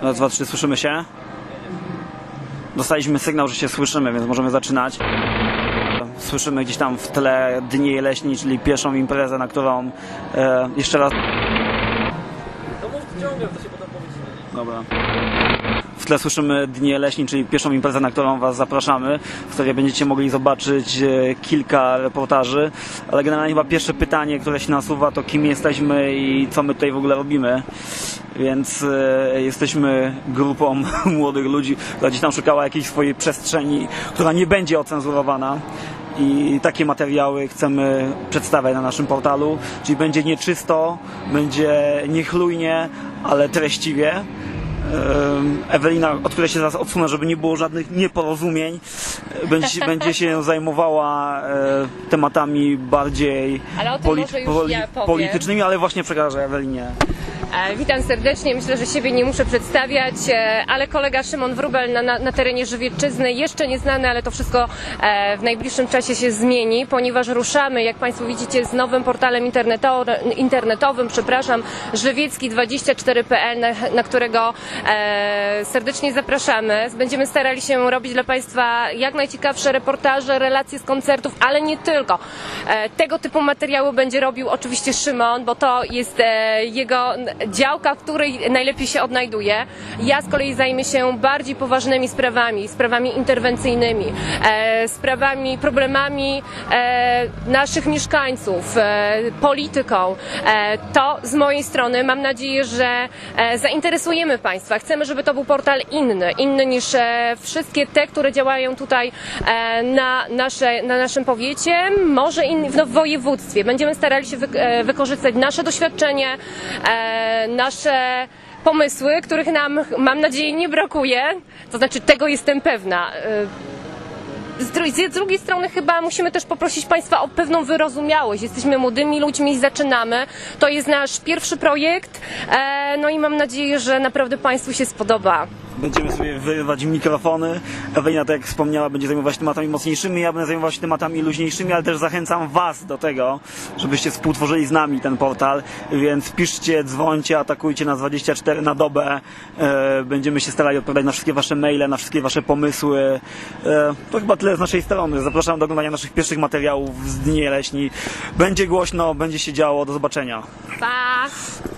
Raz, dwa, trzy, słyszymy się? Dostaliśmy sygnał, że się słyszymy, więc możemy zaczynać. Słyszymy gdzieś tam w tle Dni Jeleśni, czyli pierwszą imprezę, na którą jeszcze raz... No mów ciągle, to się potem powiedzimy. Dobra. W tle słyszymy Dni Jeleśni, czyli pierwszą imprezę, na którą Was zapraszamy, w której będziecie mogli zobaczyć kilka reportaży, ale generalnie chyba pierwsze pytanie, które się nasuwa, to kim jesteśmy i co my tutaj w ogóle robimy. Więc jesteśmy grupą młodych ludzi, która gdzieś tam szukała jakiejś swojej przestrzeni, która nie będzie ocenzurowana. I takie materiały chcemy przedstawiać na naszym portalu, czyli będzie nieczysto, będzie niechlujnie, ale treściwie. Ewelina, od której się zaraz odsunę, żeby nie było żadnych nieporozumień, będzie się zajmowała tematami bardziej politycznymi, ale właśnie przekażę Ewelinie. Witam serdecznie, myślę, że siebie nie muszę przedstawiać, ale kolega Szymon Wróbel na terenie Żywiecczyzny, jeszcze nieznany, ale to wszystko w najbliższym czasie się zmieni, ponieważ ruszamy, jak Państwo widzicie, z nowym portalem internetowym, żywiecki24.pl, na którego serdecznie zapraszamy. Będziemy starali się robić dla Państwa jak najciekawsze reportaże, relacje z koncertów, ale nie tylko. Tego typu materiały będzie robił oczywiście Szymon, bo to jest jego działka, w której najlepiej się odnajduje. Ja z kolei zajmę się bardziej poważnymi sprawami interwencyjnymi, sprawami, problemami naszych mieszkańców, polityką. To z mojej strony mam nadzieję, że zainteresujemy Państwa. Chcemy, żeby to był portal inny niż wszystkie te, które działają tutaj na naszym powiecie, może w województwie. Będziemy starali się wykorzystać nasze doświadczenie, nasze pomysły, których nam, mam nadzieję, nie brakuje, to znaczy tego jestem pewna. Z drugiej strony chyba musimy też poprosić Państwa o pewną wyrozumiałość. Jesteśmy młodymi ludźmi i zaczynamy. To jest nasz pierwszy projekt, no i mam nadzieję, że naprawdę Państwu się spodoba. Będziemy sobie wyrywać mikrofony. Ewelina, tak jak wspomniała, będzie zajmować się tematami mocniejszymi, ja będę zajmował się tematami luźniejszymi, ale też zachęcam Was do tego, żebyście współtworzyli z nami ten portal, więc piszcie, dzwońcie, atakujcie nas 24 na dobę. Będziemy się starali odpowiadać na wszystkie Wasze maile, na wszystkie Wasze pomysły. To chyba tyle z naszej strony. Zapraszam do oglądania naszych pierwszych materiałów z Dni Jeleśni. Będzie głośno, będzie się działo. Do zobaczenia. Pa!